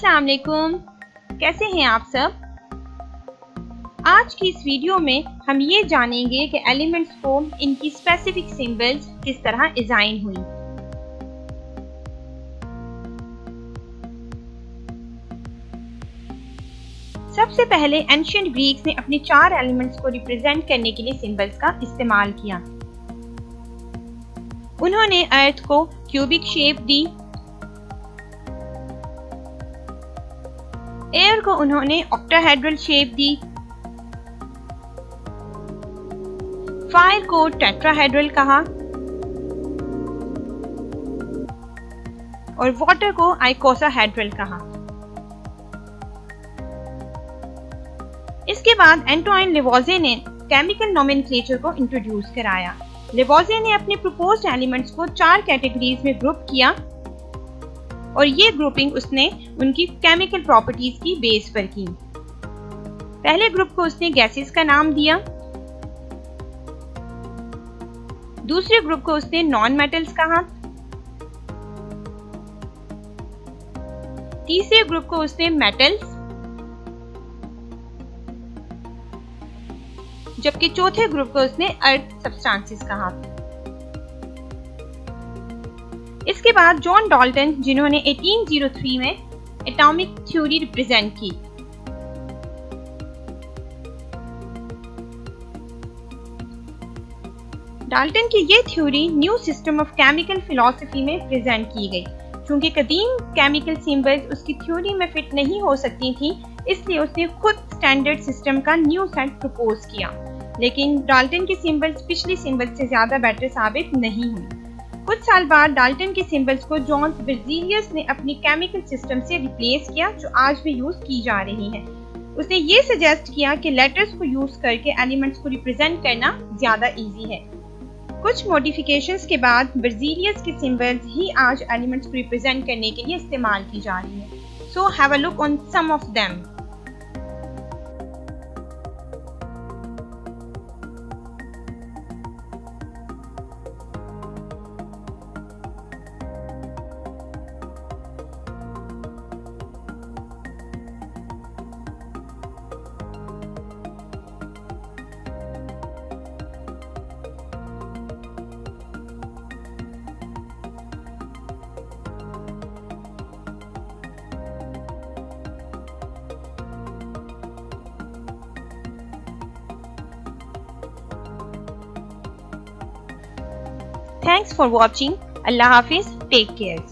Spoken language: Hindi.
अस्सलाम वालेकुम, कैसे हैं आप सब। आज की इस वीडियो में हम ये जानेंगे कि एलिमेंट्स को इनकी स्पेसिफिक सिंबल्स किस तरह डिजाइन हुई। सबसे पहले एंशिएंट ग्रीक्स ने अपने 4 एलिमेंट्स को रिप्रेजेंट करने के लिए सिंबल्स का इस्तेमाल किया। उन्होंने अर्थ को क्यूबिक शेप दी, एयर को उन्होंने ऑक्टाहेड्रल शेप दी, फायर को टेट्राहेड्रल कहा और वाटर को आइकोसाहेड्रल कहा। इसके बाद एंटोइन लेवोज़े ने केमिकल नोमेनक्लेचर को इंट्रोड्यूस कराया। लेवोज़े ने अपने प्रपोज्ड एलिमेंट्स को 4 कैटेगरीज में ग्रुप किया और ये ग्रुपिंग उसने उनकी केमिकल प्रॉपर्टीज की बेस पर की। पहले ग्रुप को उसने गैसेस का नाम दिया, दूसरे ग्रुप को उसने नॉन मेटल्स कहा, तीसरे ग्रुप को उसने मेटल्स, जबकि चौथे ग्रुप को उसने अर्थ सब्सटेंसेस कहा। इसके बाद जॉन डाल्टन, जिन्होंने 1803 में एटॉमिक थ्योरी रिप्रेजेंट की, डाल्टन की ये theory new system of chemical philosophy में प्रेजेंट की गई। चूंकि कदीम केमिकल सिंबल्स उसकी थ्योरी में फिट नहीं हो सकती थी, इसलिए उसने खुद स्टैंडर्ड सिस्टम का न्यू सेट प्रपोज किया। लेकिन डाल्टन के सिंबल्स पिछली सिंबल्स से ज्यादा बेटर साबित नहीं हुई। कुछ साल बाद डाल्टन के सिंबल्स को जॉन बेrzelius ने अपनी केमिकल सिस्टम से रिप्लेस किया, जो आज भी यूज की जा रही है। उसने ये सजेस्ट किया कि लेटर्स को यूज करके एलिमेंट्स को रिप्रेजेंट करना ज्यादा इजी है। कुछ मॉडिफिकेशंस के बाद बेrzelius के सिंबल्स ही आज एलिमेंट्स को रिप्रेजेंट करने के लिए इस्तेमाल की जा रही है। So have a look on some of them. Thanks for watching. Allah Hafiz. Take care.